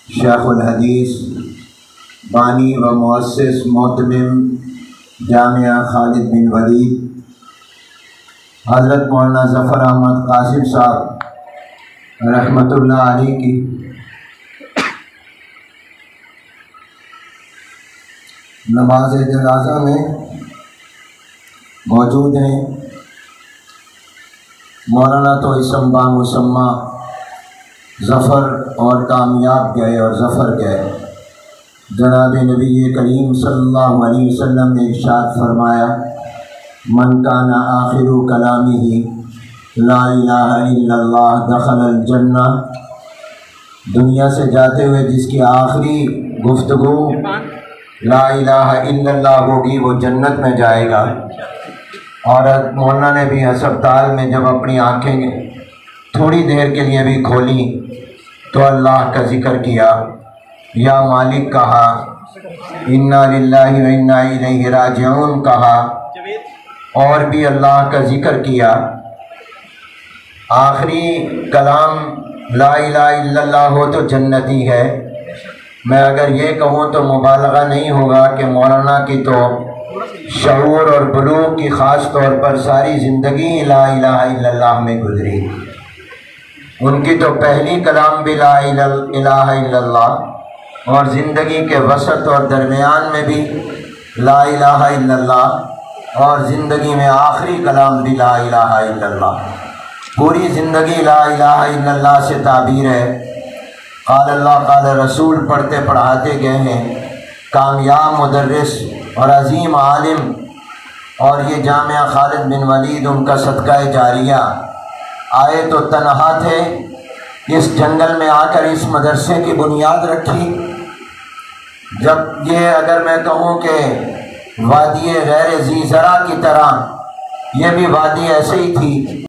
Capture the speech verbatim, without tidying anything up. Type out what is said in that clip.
شیخ الحدیث بانی و مؤسس محتمم جامعہ خالد بن ولید حضرت مولانا ظفر احمد قاسم صاحب رحمۃ اللہ علیہ کی نماز جنازہ میں موجود ہیں۔ مولانا تو اسم با مسمہ ظفر اور کامیاب گئے اور ظفر گئے۔ جناب نبی کریم صلی اللہ علیہ وسلم نے ارشاد فرمایا، من کان آخر کلامہ لا الہ الا اللہ دخل الجنہ، دنیا سے جاتے ہوئے جس کی آخری گفتگو لا الہ الا اللہ ہوگی وہ جنت میں جائے گا۔ اور مولانا نے بھی ہسپتال میں جب اپنی آنکھیں تھوڑی دیر کے لیے بھی کھولی تو اللہ کا ذکر کیا، یا مالک کہا، انا للہ و انا الیہ راجعون کہا، اور بھی اللہ کا ذکر کیا۔ آخری کلام لا الہ الا اللہ ہو تو جنتی ہے۔ میں اگر یہ کہوں تو مبالغہ نہیں ہوگا کہ مولانا کی تو شعور اور بلوغ کی خاص طور پر ساری زندگی لا الہ الا اللہ میں گزری۔ ان کی تو پہلی کلام بھی لا الہ الا اللہ، اور زندگی کے وسط اور درمیان میں بھی لا الہ الا اللہ، اور زندگی میں آخری کلام بھی لا الہ الا اللہ۔ پوری زندگی لا الہ الا اللہ سے تعبیر ہے۔ قال اللہ قال رسول پڑھتے پڑھاتے گئے ہیں۔ کامیاب مدرس اور عظیم عالم، اور یہ جامعہ خالد بن ولید ان کا صدقہ جاریہ۔ آئے تو تنہا تھے، اس جنگل میں آ کر اس مدرسے کی بنیاد رکھی۔ جب یہ اگر میں کہوں کہ وادی غیر ذی زرع کی طرح یہ بھی وادی ایسے ہی تھی،